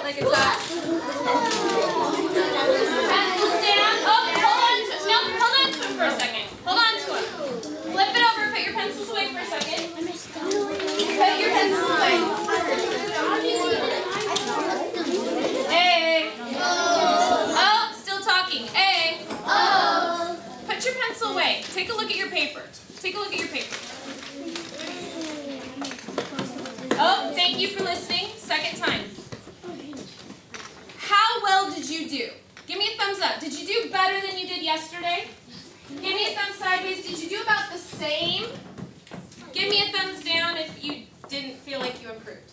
like it's hot. Pencils down. Oh, hold on to it. No, hold on to it for a second. Hold on to it. Flip it over. Put your pencils away for a second. Put your pencils away. A. Oh, still talking. A. Oh. Put your pencil away. Take a look at your paper. Take a look at your paper. Oh, thank you for listening. Second time. How well did you do? Give me a thumbs up. Did you do better than you did yesterday? Give me a thumbs sideways. Did you do about the same? Give me a thumbs down if you didn't feel like you improved.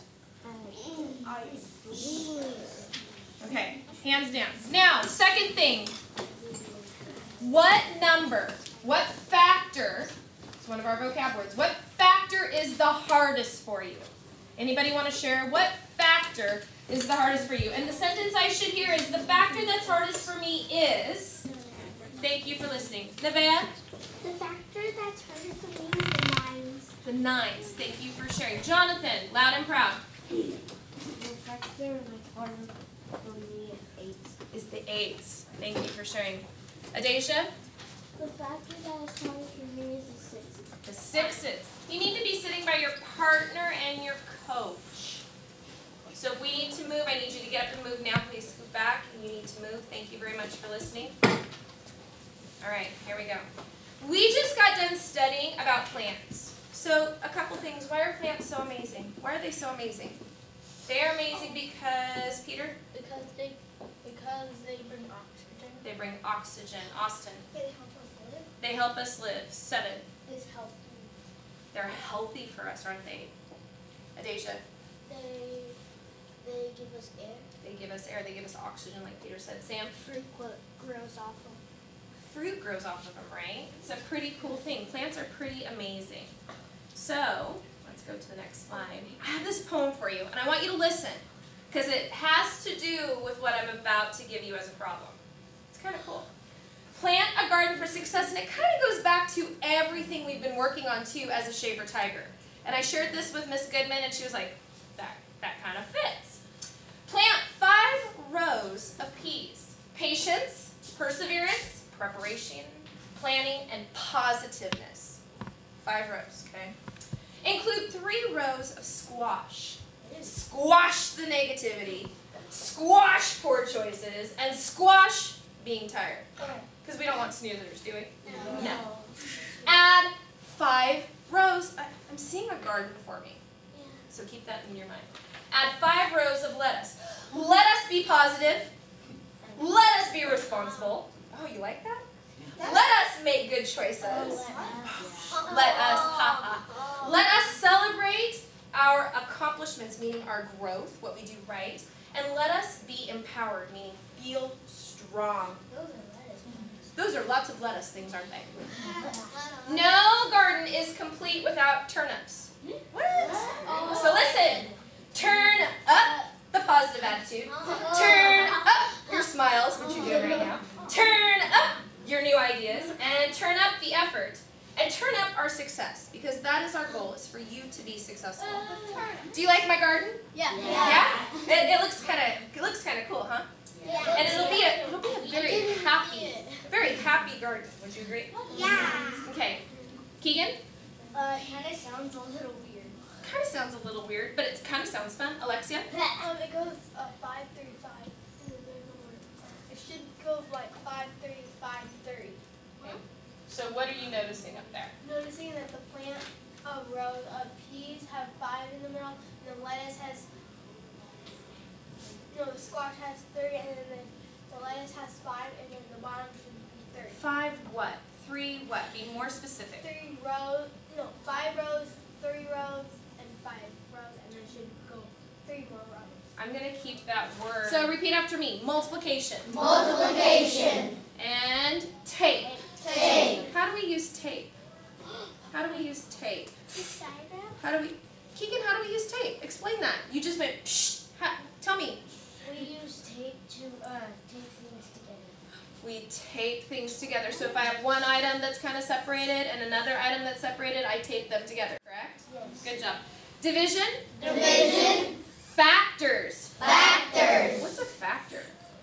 Okay, hands down. Now, second thing. What number, what factor, it's one of our vocab words, what factor is the hardest for you? Anybody want to share? What factor is the hardest for you? And the sentence I should hear is, the factor that's hardest for me is, thank you for listening. Nevaeh? The factor that's hardest for me is the nines. The nines. Thank you for sharing. Jonathan, loud and proud. The factor that's hardest for me is the eights. Thank you for sharing. Adacia? The factor that's hardest for me is the sixes. The sixes. You need to be sitting by your partner and your coach. So if we need to move, I need you to get up and move now. Please scoot back, and you need to move. Thank you very much for listening. All right, here we go. We just got done studying about plants. So a couple things. Why are plants so amazing? Why are they so amazing? They are amazing because, Peter? Because they bring oxygen. They bring oxygen. Austin? They help us live. They help us live. 7. It's healthy. They're healthy for us, aren't they? Adacia? They give us air. They give us air. They give us oxygen, like Peter said. Sam? Fruit grows off them. Fruit grows off of them, right? It's a pretty cool thing. Plants are pretty amazing. So, let's go to the next slide. I have this poem for you, and I want you to listen, because it has to do with what I'm about to give you as a problem. It's kind of cool. Plant a garden for success, and it kind of goes back to everything we've been working on, too, as a Shaver Tiger. And I shared this with Miss Goodman, and she was like, that kind of fits. Plant 5 rows of peas. Patience, perseverance, preparation, planning, and positiveness. 5 rows, okay? Include 3 rows of squash. Squash the negativity, squash poor choices, and squash being tired. Because we don't want snoozers, do we? No. Add 5 rows. I'm seeing a garden for me. So keep that in your mind. Add 5 rows of lettuce. Let us be positive. Let us be responsible. Oh, you like that? Let us make good choices. Let us celebrate our accomplishments, meaning our growth, what we do right. And let us be empowered, meaning feel strong. Those are lots of lettuce things, aren't they? No garden is complete without turnips. What? So listen. Turn up the positive attitude. Turn up your smiles, which you're doing right now. Turn up your new ideas. And turn up the effort. And turn up our success. Because that is our goal, is for you to be successful. Do you like my garden? Yeah. Yeah? It looks kind of cool, huh? Yeah. And it'll be a very happy garden. Would you agree? Yeah. Okay. Keegan? Kind of sounds a little weird. Kind of sounds a little weird, but it kind of sounds fun. Alexia? It goes 5, 3, 5. It should go like 5, 3, 5, 30. Okay. So what are you noticing up there? Noticing that the plant rows of peas have 5 in the middle, and the lettuce has, the squash has 3, and then the lettuce has 5, and then the bottom should be 30. 5 what? 3 what? Be more specific. 3 rows, 5 rows, 3 rows, and 5 rows, and then should go 3 more rows. I'm going to keep that word. So repeat after me. Multiplication. Multiplication. And tape. Tape. How do we use tape? How do we use tape? How do we, Keegan, how do we use tape? Explain that. You just went, psh. Tell me. We use tape to tape things together. We tape things together. So if I have one item that's kind of separated and another item that's separated, I tape them together, correct? Yes. Good job. Division. Division. Factors. Factors.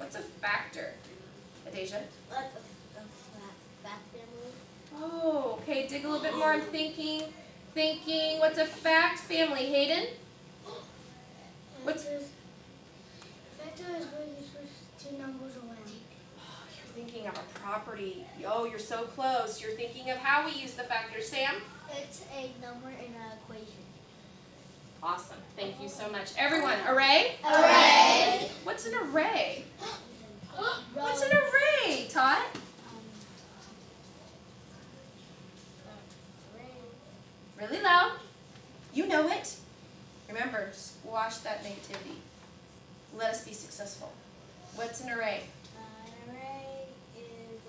What's a factor? Adasia? That's a fat family. Oh, okay, dig a little bit more. I'm thinking. What's a fact family? Hayden? What's... Factor is where you switch two numbers around. Oh, you're thinking of a property. Oh, you're so close. You're thinking of how we use the factor. Sam? It's a number in an equation. Awesome. Thank you so much. Everyone, array? Array. What's an array? What's an array, Todd? Really loud. You know it. Remember, squash that negativity. Let us be successful. What's an array? An array is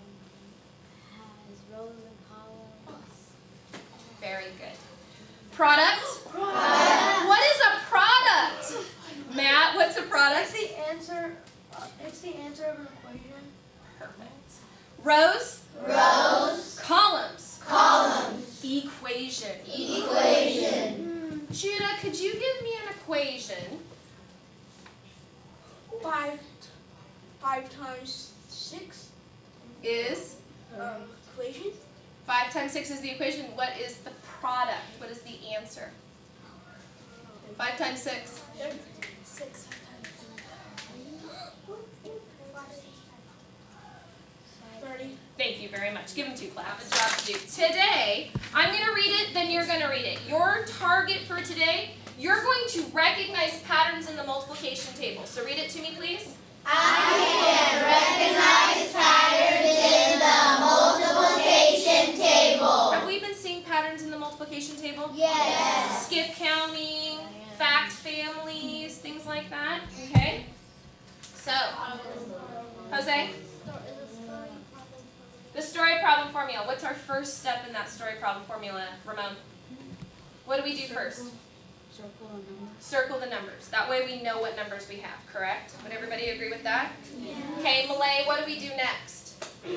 has rows and columns. Very good. Product? What is a product? Matt, what's a product? It's the answer of an equation. Perfect. Rows? Rows. Columns? Columns. Equation. Equation. Judah, could you give me an equation? 5 times 6 Is? equation. 5 times 6 is the equation. What is the product? What is the answer? 5 times 6. 6 times 30. Thank you very much. Give them 2 claps. Have a job to do. Today, I'm going to read it, then you're going to read it. Your target for today, you're going to recognize patterns in the multiplication table. So read it to me, please. I can recognize patterns in the multiplication table. Have we been seeing patterns in the multiplication table? Yes. Skip counting, fact families, things like that. Okay? So, Jose? The story problem formula. What's our first step in that story problem formula, Ramon? What do we do first? Circle a number. Circle the numbers. That way we know what numbers we have, correct? Would everybody agree with that? Yeah. Okay, Malay, what do we do next?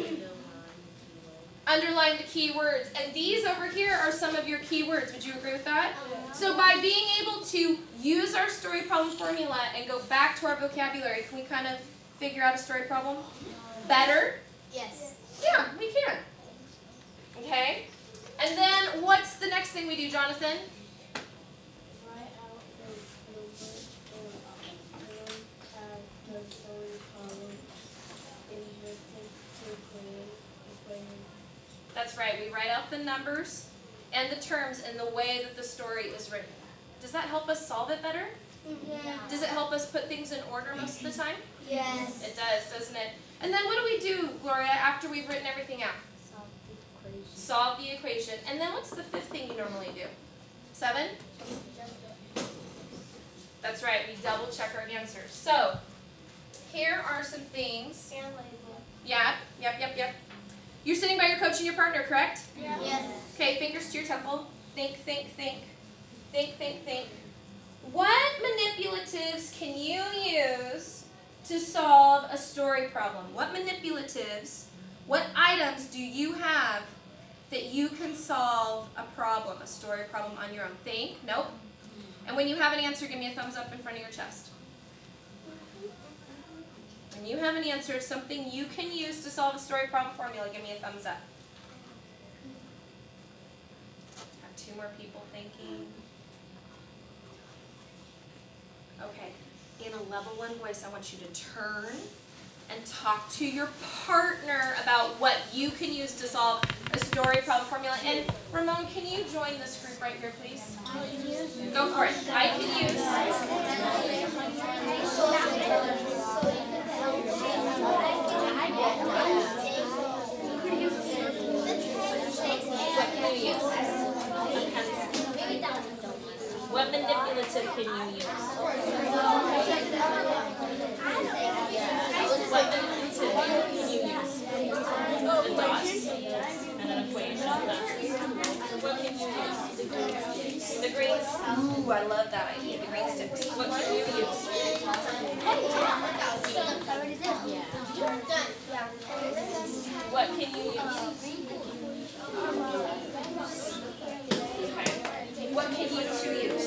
Underline the key words. And these over here are some of your key words. Would you agree with that? So by being able to use our story problem formula and go back to our vocabulary, can we kind of figure out a story problem better? Yes. Yeah, we can. Okay? And then what's the next thing we do, Jonathan? Write out the numbers and the story column in the equation. That's right. We write out the numbers and the terms in the way that the story is written. Does that help us solve it better? Yeah. Does it help us put things in order most of the time? Yes. It does, doesn't it? And then what do we do, Gloria, after we've written everything out? Solve the equation. And then what's the 5th thing you normally do? 7? That's right. We double check our answers. So, here are some things. And label. Yep. You're sitting by your coach and your partner, correct? Yes. Okay, fingers to your temple. Think. What manipulatives can you use to solve a story problem? What manipulatives, what items do you have that you can solve a problem, a story problem on your own? Think. Nope. And when you have an answer, give me a thumbs up in front of your chest. When you have an answer, something you can use to solve a story problem formula, give me a thumbs up. Got 2 more people thinking. Okay, in a level 1 voice, I want you to turn and talk to your partner about what you can use to solve a story problem formula. And Ramon, can you join this group right here, please? Go for it. I can use. What manipulative can you use? What manipulative can you use? The dots and an equation. What can you use? The greens. Ooh, I love that idea. The green sticks. What can you use? What can you use? Okay. What can you 2 use?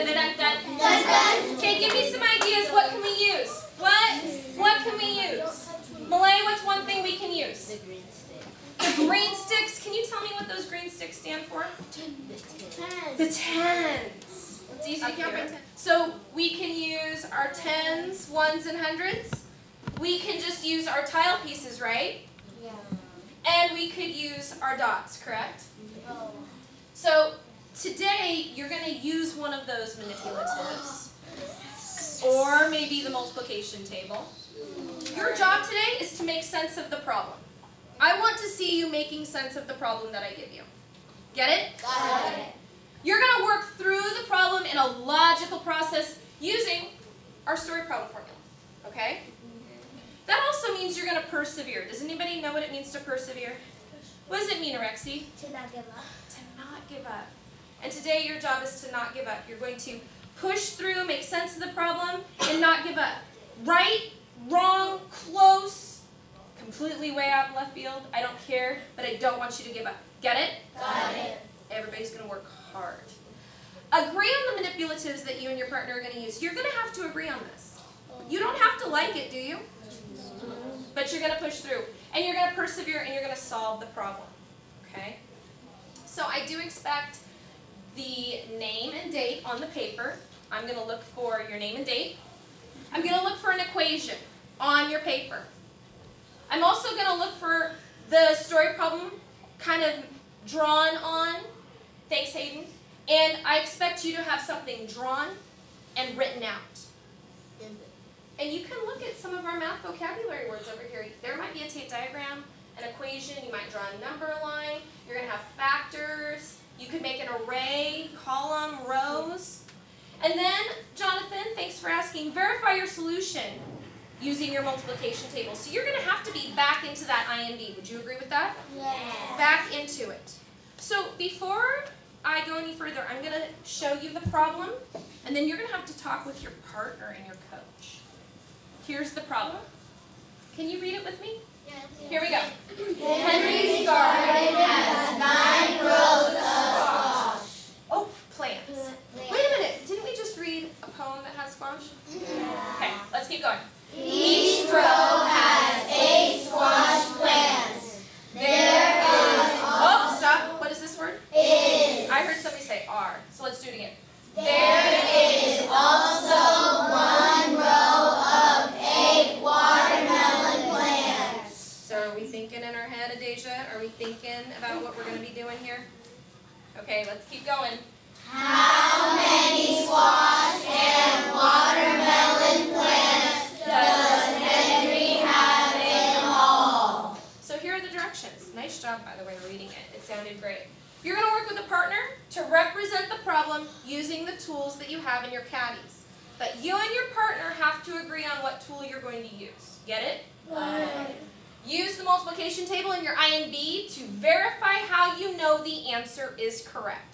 Da-da-da-da. Okay, give me some ideas. What can we use? What can we use? Malay, what's one thing we can use? The green stick. The green sticks. Can you tell me what those green sticks stand for? The tens. It's easy to hear. So we can use our tens, ones, and hundreds. We can just use our tile pieces, right? Yeah. And we could use our dots, correct? Oh. So today you're going to use one of those manipulatives. Or maybe the multiplication table. Your job today is to make sense of the problem. I want to see you making sense of the problem that I give you. Get it? Got it. You're going to work through the problem in a logical process using our story problem formula. Okay? That also means you're going to persevere. Does anybody know what it means to persevere? What does it mean, Orexi? To not give up. To not give up. And today your job is to not give up. You're going to push through, make sense of the problem, and not give up. Right, wrong, close, completely way out in left field. I don't care, but I don't want you to give up. Get it? Got it. Everybody's going to work hard. Agree on the manipulatives that you and your partner are going to use. You're going to have to agree on this. You don't have to like it, do you? But you're going to push through. And you're going to persevere, and you're going to solve the problem. Okay? So I do expect the name and date on the paper. I'm going to look for your name and date. I'm going to look for an equation on your paper. I'm also going to look for the story problem kind of drawn on. Thanks, Hayden. And I expect you to have something drawn and written out. And you can look at some of our math vocabulary words over here. There might be a tape diagram, an equation. You might draw a number line. You're going to have factors. You could make an array, column, rows. And then, Jonathan, thanks for asking, verify your solution using your multiplication table. So you're going to have to be back into that INB. Would you agree with that? Yeah. Back into it. So before I go any further, I'm going to show you the problem, and then you're going to have to talk with your partner and your coach. Here's the problem. Can you read it with me? Yes. Here we go. Henry's garden has 9 rows of squash. Oh, plants. Wait a minute. Didn't we just read a poem that has squash? Okay, let's keep going. Each row has 8 squash plants. There is Oh, stop. What is this word? is. I heard somebody say R, so let's do it again. There is also 1 row of 8 watermelon plants. So are we thinking in our head, Adasia? Are we thinking about what we're going to be doing here? Okay, let's keep going. How many squash and watermelon plants does Henry have in all? So here are the directions. Nice job, by the way, reading it. It sounded great. You're going to work with a partner to represent the problem using the tools that you have in your caddies. But you and your partner have to agree on what tool you're going to use. Get it? Use the multiplication table in your INB to verify how you know the answer is correct.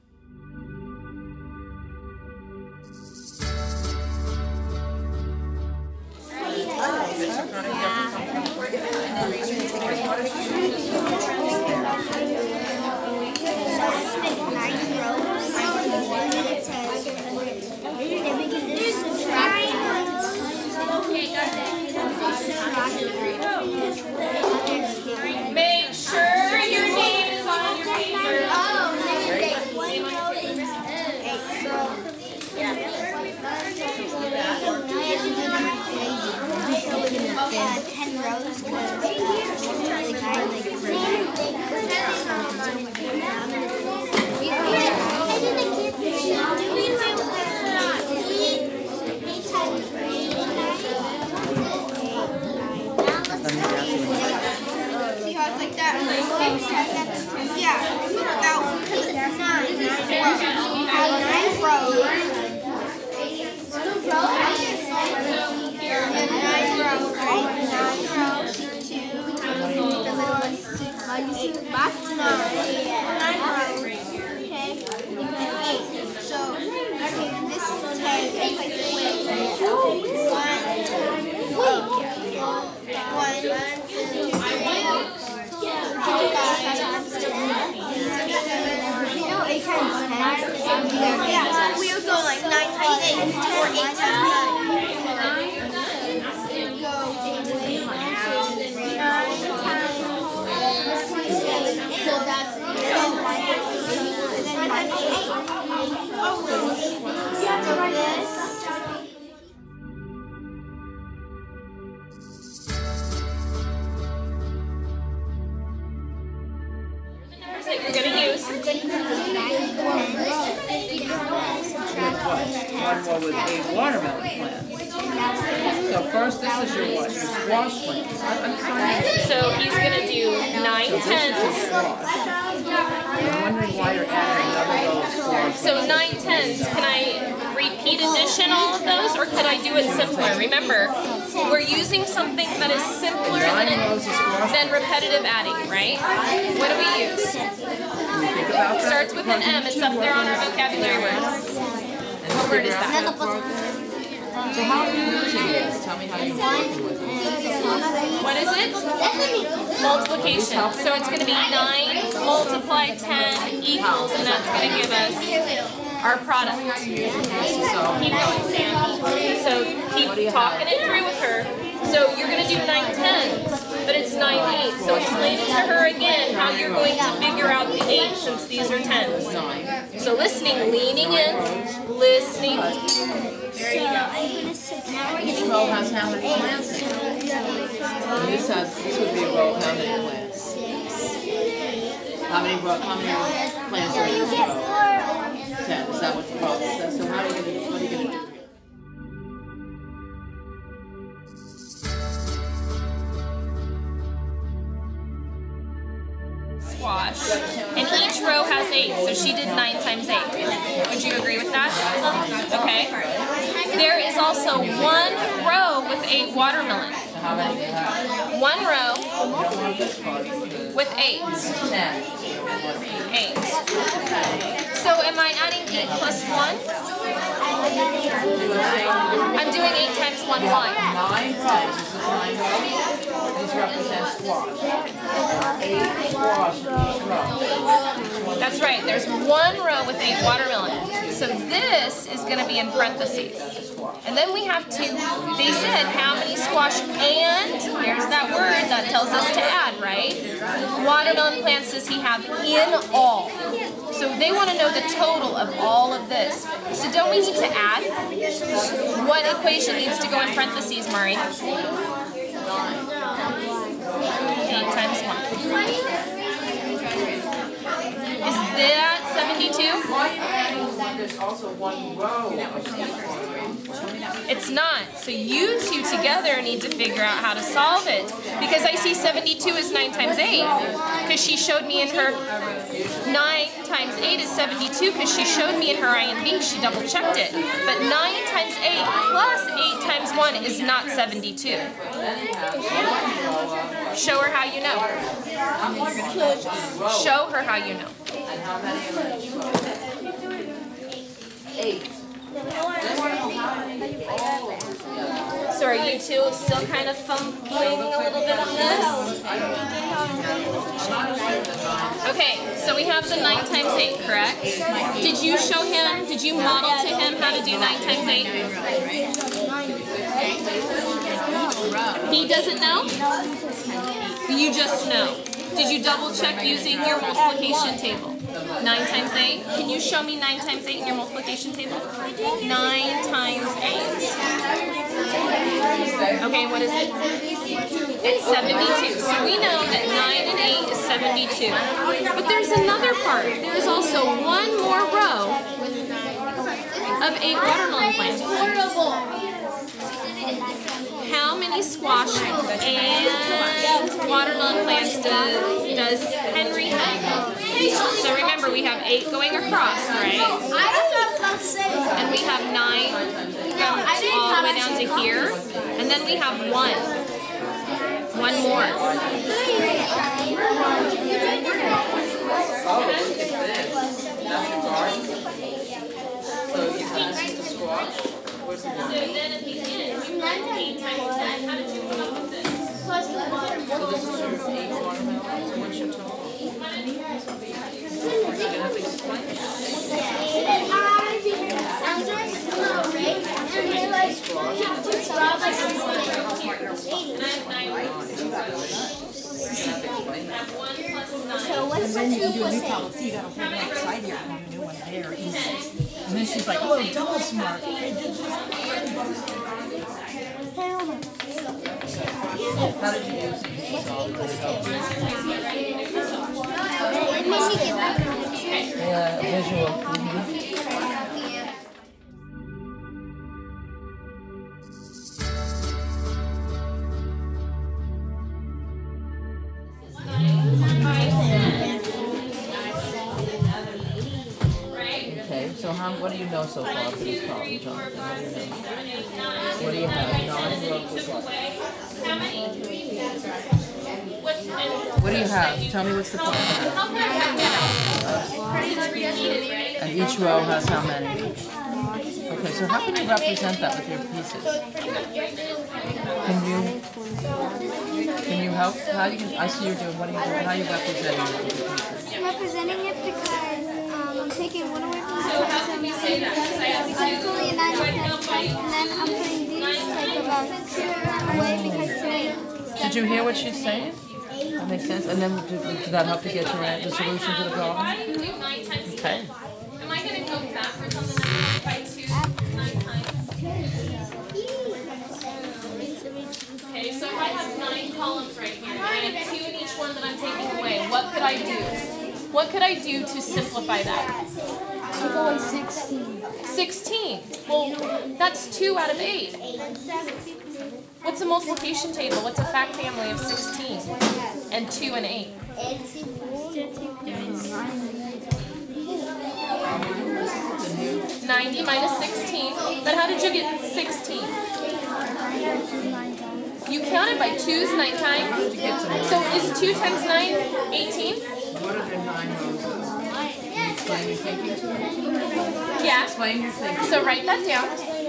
Make sure your name is on your paper. See how it's like that? Yeah, about 9 rows. And 9 rows, right? 9 rows, 2, One row with 8 watermelon plants. So first, this is your what? Your squash plants. I'm trying to. So he's gonna do 9 tens. I'm wondering why you're adding another row of squash. So 9 tens. Can I repeat addition all of those, or could I do it simpler? Remember, we're using something that is simpler 9 rows of squash. than repetitive adding, right? What do we use? Can you think about that? Starts with an M. It's up there on our vocabulary words. What word is that? So how are you using this? Tell me how you're working with it. What is it? Multiplication. So it's going to be 9 multiplied 10 equals, and that's going to give us our product. Keep going, Sam. So keep talking it through with her. So you're going to do 9 tens, but it's 9 8s. So explain it to her again how you're going to figure out the 8 since these are 10s. So listening, leaning in, listening. There you go. Each row has how many plants in it? And this would be a row of how many plants? How many plants are in this row? 10. Is that what the problem says? So what are you going to do here? Squash. And each row has 8, so she did 9 times 8. Would you agree with that? Okay. There is also 1 row with 8 watermelon. How many do you have? 1 row with 8. 10. 8. So am I adding 8 plus 1? I'm doing 8 times 1 line. 9 rows. This is 9 rows. These represent squash. 8 squash in each row. That's right. There's 1 row with 8 watermelon. So this is going to be in parentheses. And then we have to, they said how many squash, and here's that word that tells us to add, right? Watermelon plants does he have in all? So they want to know the total of all of this. So don't we need to add? What equation needs to go in parentheses, Mari? 8 times 1. Is that 72? Why are you adding 1? There's also 1 row. It's not. So you two together need to figure out how to solve it. Because I see 72 is 9 times 8. Because she showed me in her 9 times 8 is 72 because she showed me in her INV. She double checked it. But 9 times 8 plus 8 times 1 is not 72. Show her how you know. Show her how you know. And how many of them? 8. So are you two still kind of fumbling a little bit on this? Okay, so we have the 9 times 8, correct? Did you show him, did you model to him how to do 9 times 8? He doesn't know? You just know. Did you double check using your multiplication table? 9 times 8. Can you show me 9 times 8 in your multiplication table? 9 times 8. Okay, what is it? It's 72. So we know that 9 and 8 is 72. But there's another part. There's also 1 more row of 8 watermelon plants. How many squash and watermelon plants does Henry have? So remember, we have 8 going across, right? And we have 9 going all the way down to here. And then we have 1. 1 more. Oh, look at this. That's your garden. So you have the squash. Where's the So garden? then at the end, you have 8 times 10. How did you come up with this? So this is your 8 watermelons. So what's your total? You're going to have to explain it. So what's And then you can do a new policy, you got a whole other side here, and a new one there, easy. And then she's like, oh, double smart. How did you use it? It made me get Yeah, visual. Mhm. Right? Okay, so what do you know so far for this problem, Jonathan? What do you have? 9 rows of what? How many? What do you have? Tell me what's the problem. How can I have that? It's repeated, right? And each row has how many? Okay, so how can you represent that with your pieces? Can you help? How do you? I see you're doing. What are you doing? How are you representing it with your pieces? I'm representing it because I'm taking one away from the So how can we say that? Because I have to do. It's only a 9 and then I'm putting these like about 2 away because Did you hear what she's saying? That makes sense. And then did that help to get the solution to the problem? Why do you do 9 times 10? Okay. Am I going to go backwards on the number by 2 9 times? Okay, so if I have 9 columns right here, and I have 2 in each one that I'm taking away, what could I do? What could I do to simplify that? take away 16. 16. Well, that's 2 out of 8. What's a multiplication table? What's a fact family of 16? And 2 and 8? 90 minus 16. But how did you get 16? You counted by 2's 9 times. So is 2 times 9 18? What are the 9 rows? Explain your thinking to me. Yeah. Explain your thinking. So write that down.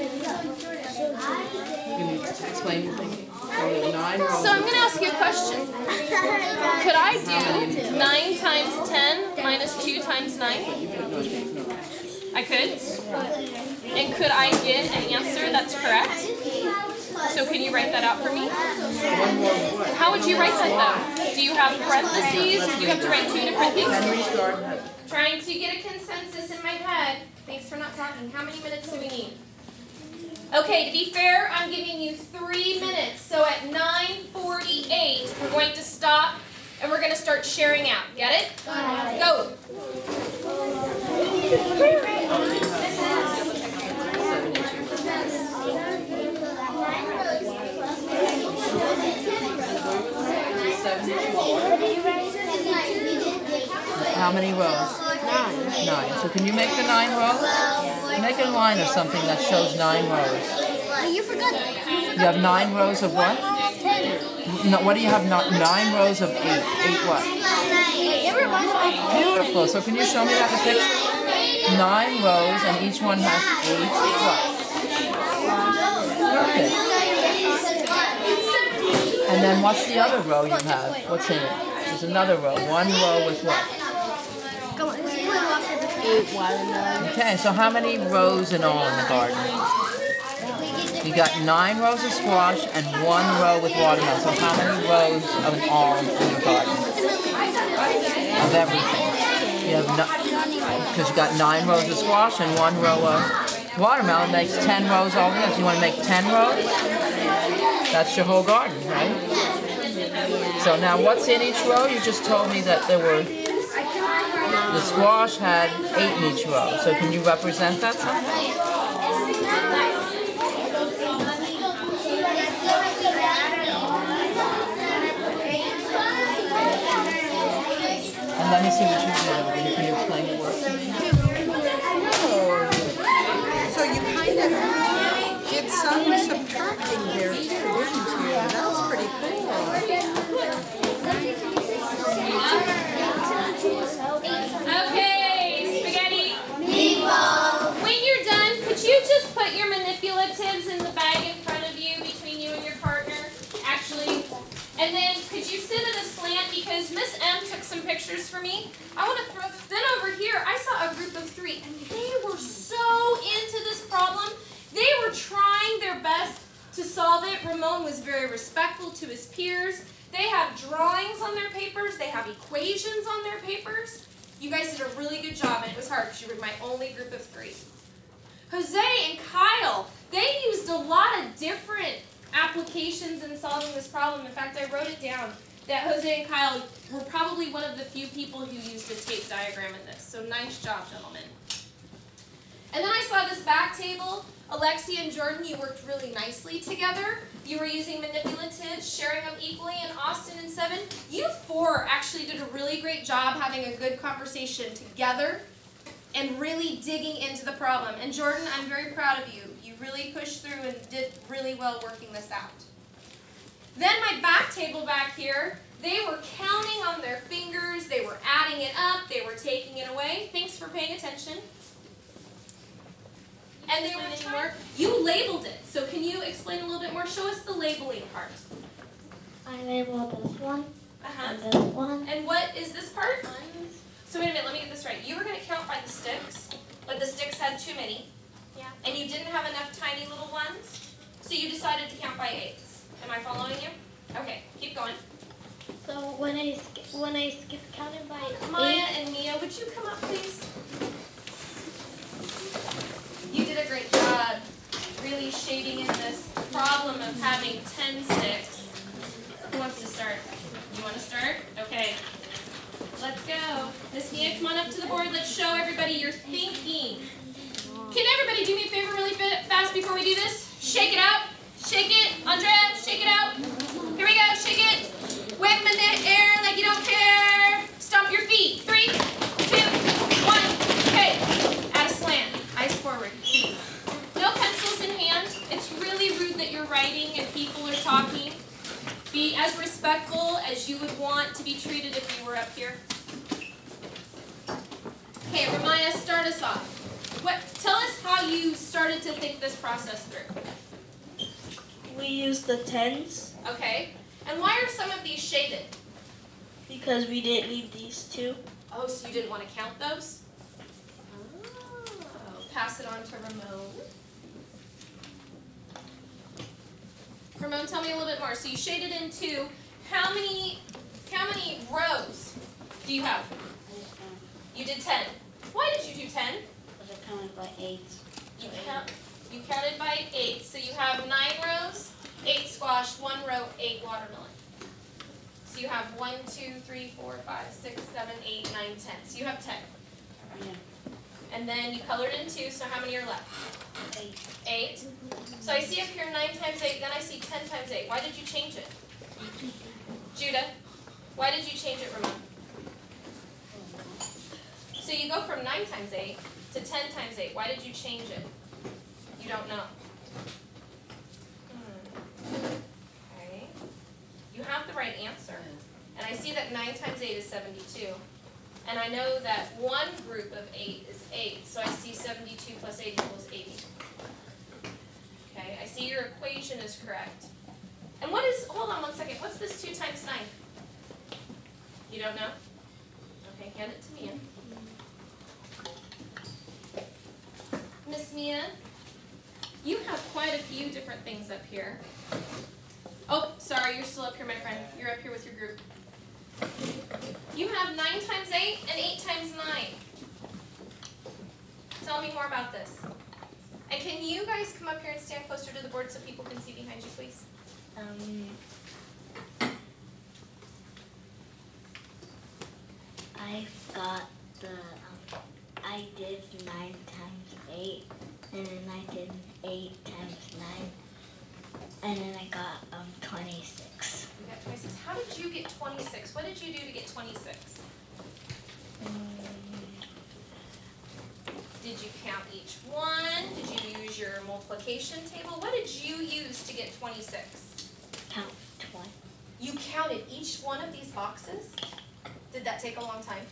Can you explain your thinking? So we have 9 rows. So I'm going to ask you a question. Could I do 9 times 10 minus 2 times 9? I could? And could I get an answer that's correct? So can you write that out for me? How would you write that though? Do you have parentheses or do you have to write 2 different things? Trying to get a consensus in my head. Thanks for not talking. How many minutes do we need? Okay, to be fair, I'm giving you 3 minutes. So at 9:48, we're going to stop and we're going to start sharing out. Get it? Go. How many rows? 9. So can you make the 9 rows? Make a line or something that shows 9 rows. You forgot. You have 9 rows of what? 10. No, what do you have? 9 rows of 8. 8 what? It reminds me. Beautiful. So can you show me that in the picture? 9 rows and each one has 8 what? Perfect. And then what's the other row you have? What's in it? There's another row. 1 row with what? Come on. 8 watermelons. Okay, so how many rows in all in the garden? You got 9 rows of squash and 1 row with watermelon. So how many rows of all in your garden? Of everything. You have because you got 9 rows of squash and 1 row of watermelon makes 10 rows altogether. So you want to make 10 rows? That's your whole garden, right? So now what's in each row? You just told me that there were, the squash had 8 in each row. So can you represent that somehow? And let me see what you do. Can you explain the work to me? So you kind of did some subtracting there too, didn't you? That was pretty cool. Okay, spaghetti. When you're done, could you just put your manipulatives in the bag in front of you, between you and your partner? Actually, and then could you sit at a slant because Miss M took some pictures for me. I want to throw. Then over here, I saw a group of 3, and they were so into this problem. They were trying their best to solve it. Ramon was very respectful to his peers. They have drawings on their papers. They have equations on their papers. You guys did a really good job, and it was hard because you were my only group of 3. Jose and Kyle, they used a lot of different applications in solving this problem. In fact, I wrote it down. that Jose and Kyle were probably one of the few people who used a tape diagram in this. So nice job, gentlemen. And then I saw this back table. Alexia and Jordan, you worked really nicely together. You were using manipulatives, sharing them equally, and Austin and Seven, you four actually did a really great job having a good conversation together and really digging into the problem. And Jordan, I'm very proud of you. You really pushed through and did really well working this out. Then my back table back here, they were counting on their fingers, they were adding it up, they were taking it away. Thanks for paying attention. And they were you labeled it. So can you explain a little bit more? Show us the labeling part. I labeled this one. Uh-huh. And this one. And what is this part? So wait a minute, let me get this right. You were going to count by the sticks, but the sticks had too many. Yeah. And you didn't have enough tiny little ones, so you decided to count by eighths. Am I following you? Okay, keep going. So when I counted by Maya and Mia, would you come up, please? You did a great job really shading in this problem of having 10 sticks. Who wants to start? You want to start? Okay. Let's go. Miss Mia, come on up to the board. Let's show everybody your thinking. Can everybody do me a favor really fast before we do this? Shake it out. Shake it. Andrea, shake it out. Here we go. Shake it. Wave them in the air like you don't care. Stomp your feet. 3, 2, 1. Okay. Add a slant. Eyes forward. No pencils in hand. It's really rude that you're writing and people are talking. Be as respectful as you would want to be treated if you were up here. Okay, Ramaya, start us off. Tell us how you started to think this process through. We used the tens Okay. And why are some of these shaded? because we didn't need these two. Oh, so you didn't want to count those? Oh. Pass it on to Ramon. Ramon, tell me a little bit more. So you shaded in 2. How many rows do you have? You did 10. Why did you do 10? Because I counted by 8. You counted by 8. So you have 9 rows, 8 squash, 1 row, 8 watermelon. So you have 1, 2, 3, 4, 5, 6, 7, 8, 9, 10. So you have 10. Yeah. And then you colored in 2, so how many are left? 8. 8. So I see up here 9 times 8, then I see 10 times 8. Why did you change it? Judah, why did you change it, Ramon? So you go from 9 times 8 to 10 times 8. Why did you change it? You don't know. Okay. You have the right answer. And I see that 9 times 8 is 72. And I know that one group of 8 is 8. So I see 72 plus 8 equals 80. Okay, I see your equation is correct. And what is, hold on one second, what's this 2 times 9? You don't know? Okay, hand it to Mia. Miss Mia, you have quite a few different things up here. Oh, sorry, you're still up here, my friend. You're up here with your group. You have 9 times 8 and 8 times 9. Tell me more about this. And can you guys come up here and stand closer to the board so people can see behind you, please? I got I did 9 times 8, and then I did 8 times 9, and then I got 26. You got 26. How did you get 26? What did you do to get 26? Did you count each one? Did you use your multiplication table? What did you use to get 26? Count twice. You counted each one of these boxes? Did that take a long time?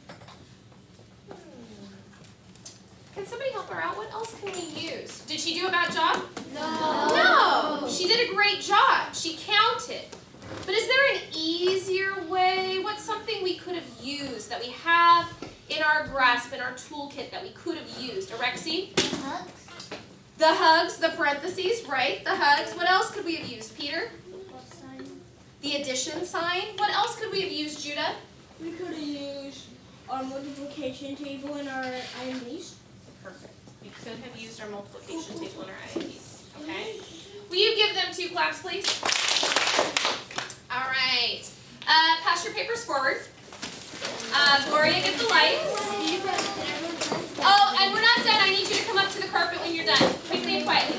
Can somebody help her out? What else can we use? Did she do a bad job? No. She did a great job. She counted. But is there an easier way? What's something we could have used that we have in our grasp, in our toolkit that we could have used? Orexie? Hugs. The hugs, the parentheses, right? The hugs. What else could we have used? Peter? The addition sign. What else could we have used, Judah? We could have used our multiplication table in our IMDs. Perfect. We could have used our multiplication table in our IEPs. Okay? Will you give them 2 claps, please? All right. Pass your papers forward. Gloria, get the lights. Oh, and we're not done. I need you to come up to the carpet when you're done. Quickly and quietly.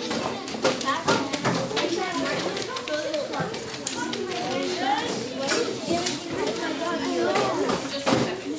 Just a second.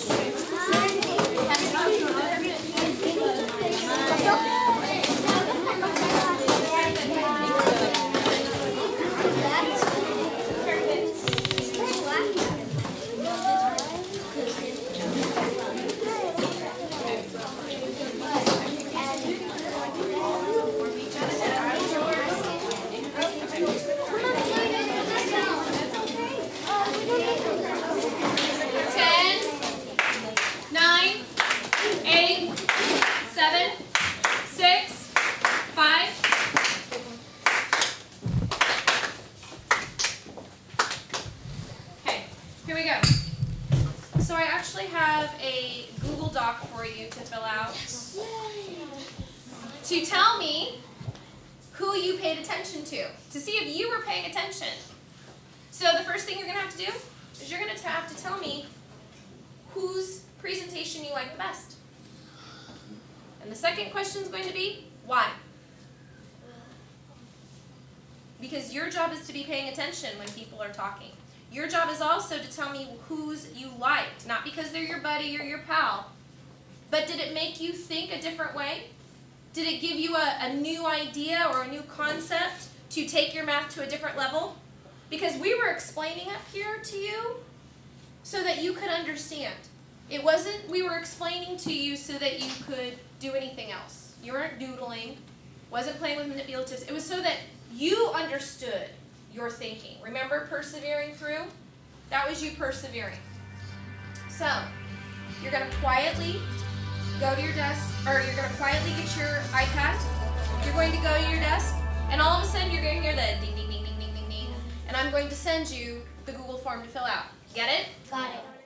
'Cause your job is to be paying attention when people are talking. Your job is also to tell me whose you liked, not because they're your buddy or your pal, but did it make you think a different way? Did it give you a new idea or a new concept to take your math to a different level? Because we were explaining up here to you so that you could understand. It wasn't we were explaining to you so that you could do anything else. You weren't doodling, wasn't playing with manipulatives. It was so that you understood your thinking. Remember persevering through? That was you persevering. So, you're going to quietly go to your desk, or you're going to quietly get your iPad. You're going to go to your desk, and all of a sudden you're going to hear the ding, ding, ding, ding, ding, ding, ding. And I'm going to send you the Google form to fill out. Get it? Got it.